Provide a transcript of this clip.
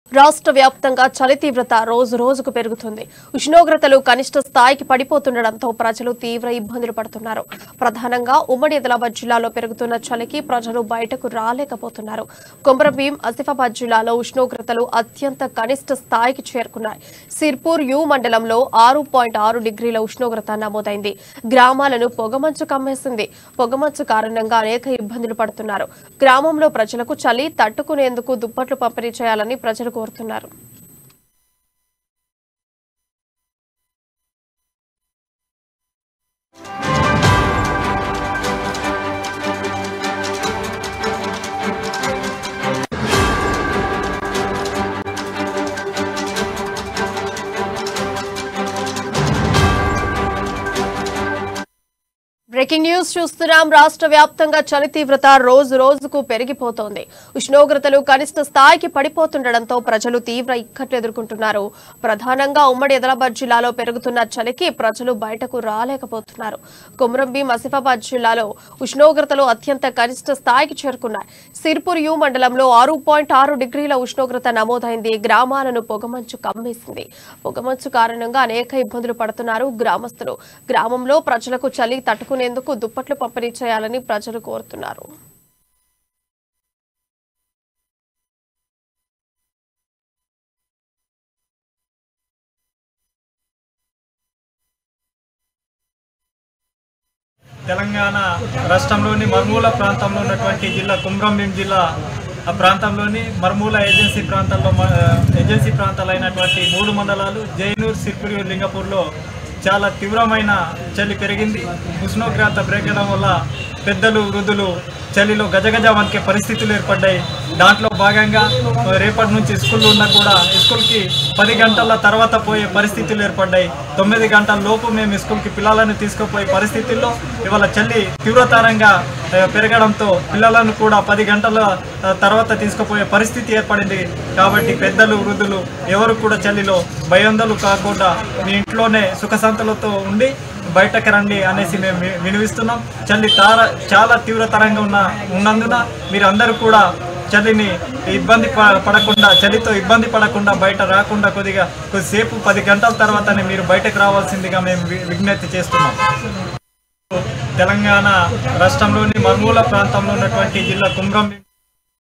రాష్ట్ర వ్యాప్తంగా చలి తీవ్రత రోజు రోజుకు పెరుగుతుంది. ఉష్ణోగ్రతలు కనిష్ట స్థాయికి పడిపోతుండటంతో ప్రజలు తీవ్ర ఇబ్బందులు పడుతున్నారు. ప్రధానంగా ఉమ్మడి ఆదిలాబాద్ జిల్లాలో పెరుగుతున్న చలికి ప్రజలు బయటకు రాలేకపోతున్నారు. కొమరంభీం, ఆసిఫాబాద్ జిల్లాలో ఉష్ణోగ్రతలు అత్యంత కనిష్ట స్థాయికి చేరుకున్నాయి. సిర్పూర్ యు మండలంలో 6.6 డిగ్రీల ఉష్ణోగ్రత నమోదైంది. గ్రామాలను పొగమంచు కమ్మేసింది. పొగమంచు కారణంగా అనేక ఇబ్బందులు పడుతున్నారు. గ్రామంలో ప్రజలకు చలి తట్టుకునేందుకు దుప్పట్లు పంపిణీ చేయాలని ప్రజలు కోరుతున్నారు. బ్రేకింగ్ న్యూస్ చూస్తున్నాం. రాష్ట్ర వ్యాప్తంగా చలి తీవ్రత రోజు రోజుకు పెరిగిపోతోంది. ఉష్ణోగ్రతలు కనిష్ట స్థాయికి పడిపోతుండటంతో ప్రజలు తీవ్ర ఇక్కట్లు ఎదుర్కొంటున్నారు. ప్రధానంగా ఉమ్మడి ఆదిలాబాద్ జిల్లాలో పెరుగుతున్న చలికి ప్రజలు బయటకు రాలేకపోతున్నారు. కొమరంభీం, ఆసిఫాబాద్ జిల్లాలో ఉష్ణోగ్రతలు అత్యంత కనిష్ట స్థాయికి చేరుకున్నాయి. సిర్పూర్ యు మండలంలో 6.6 డిగ్రీల ఉష్ణోగ్రత నమోదైంది. గ్రామాలను పొగమంచు కమ్మేసింది. పొగమంచు కారణంగా అనేక ఇబ్బందులు పడుతున్నారు గ్రామస్తులు. గ్రామంలో ప్రజలకు చలి తట్టుకునేందుకు దుప్పట్లు పంపిణీ చేయాలని ప్రజలు కోరుతున్నారు. తెలంగాణ రాష్ట్రంలోని మర్మూల ప్రాంతంలో ఉన్నటువంటి జిల్లా కొమరంభీం జిల్లా ఆ ప్రాంతంలోని మర్మూల ఏజెన్సీ ప్రాంతాలైనటువంటి 3 మండలాలు జైనూర్, సిర్పూర్, లింగపూర్లో చాలా తీవ్రమైన చలి పెరిగింది. ఉష్ణోగ్రత పెరగడం వల్ల పెద్దలు, వృద్ధులు చలిలో గజగజ వణికే పరిస్థితులు ఏర్పడ్డాయి. దాంట్లో భాగంగా రేపటి నుంచి స్కూళ్ళు ఉన్నా కూడా స్కూల్కి 10 గంటల తర్వాత పోయే పరిస్థితులు ఏర్పడ్డాయి. 9 గంటల లోపు మేము స్కూల్కి పిల్లలను తీసుకుపోయే పరిస్థితుల్లో ఇవాళ చలి తీవ్రతరంగా పెరగడంతో పిల్లలను కూడా 10 గంటల తర్వాత తీసుకుపోయే పరిస్థితి ఏర్పడింది. కాబట్టి పెద్దలు, వృద్ధులు ఎవరు కూడా చలిలో భయాందోళనలు కాకుండా మీ ఇంట్లోనే సుఖశాంతులతో ఉండి బయటకు రండి అనేసి మేము వినిపిస్తున్నాం. చలి చాలా తీవ్రతరంగా ఉన్నందున మీరందరూ కూడా చలిని చలితో ఇబ్బంది పడకుండా బయట రాకుండా కొద్దిసేపు 10 గంటల తర్వాతనే మీరు బయటకు రావాల్సిందిగా మేము విజ్ఞప్తి చేస్తున్నాం. తెలంగాణ రాష్ట్రంలోని మర్మూల ప్రాంతంలో ఉన్నటువంటి జిల్లా కొమరంభీం